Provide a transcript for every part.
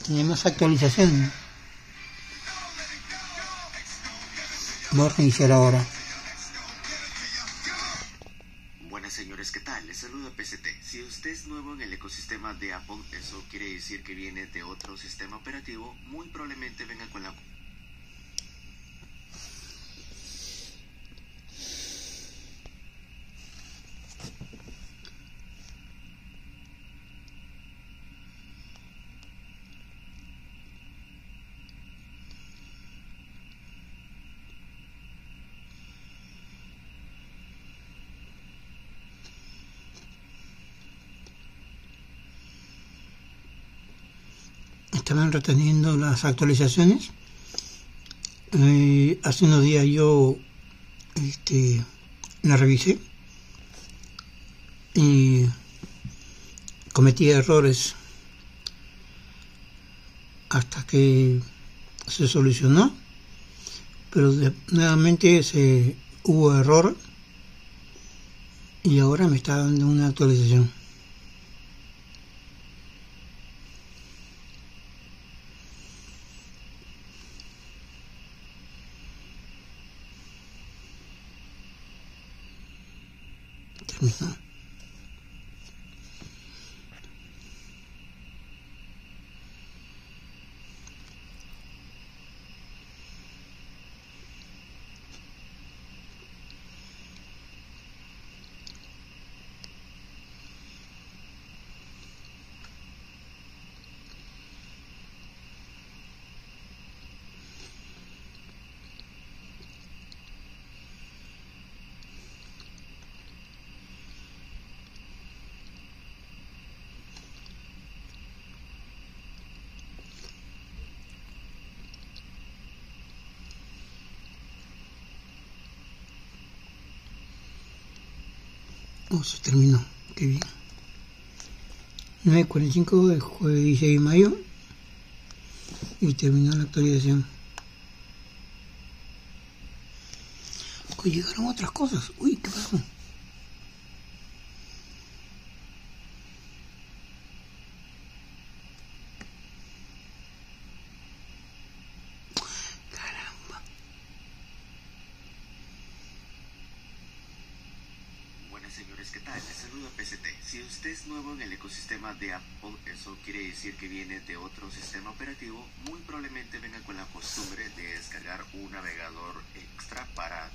Tenemos actualización. Voy a reiniciar ahora. Buenas señores, ¿qué tal? Les saluda PCT. Si usted es nuevo en el ecosistema de Apple, eso quiere decir que viene de otro sistema operativo, muy probablemente venga con la... Estaban reteniendo las actualizaciones. Hace unos días yo la revisé y cometí errores hasta que se solucionó, pero nuevamente hubo error y ahora me está dando una actualización. Terminó. Oh, se terminó, qué bien. 9:45 del jueves 16 de mayo y terminó la actualización. Hoy llegaron otras cosas. Uy, ¿qué pasó? Señores, ¿qué tal? Les saluda PCT. Si usted es nuevo en el ecosistema de Apple, eso quiere decir que viene de otro sistema operativo, muy probablemente venga con la costumbre de descargar un navegador extra para...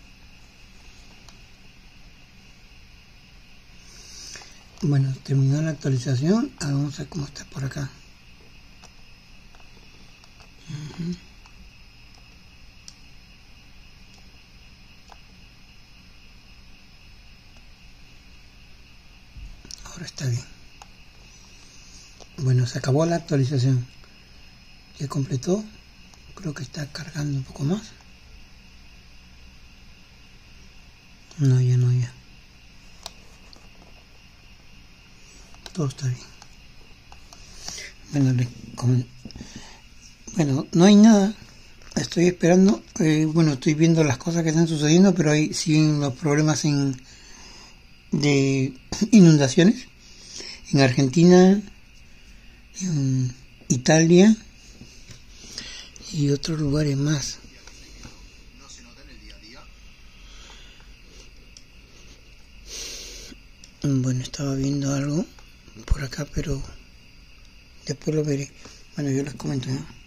Bueno, terminó la actualización. Ahora vamos a ver cómo está por acá. Ahora está bien. Bueno, se acabó la actualización. Ya completó. Creo que está cargando un poco más. No, ya. Todo está bien. Bueno, no hay nada. Estoy esperando. Estoy viendo las cosas que están sucediendo, pero ahí siguen los problemas de inundaciones en Argentina, en Italia y otros lugares más. Bueno, estaba viendo algo por acá, pero después lo veré. Bueno, yo les comento, ¿no?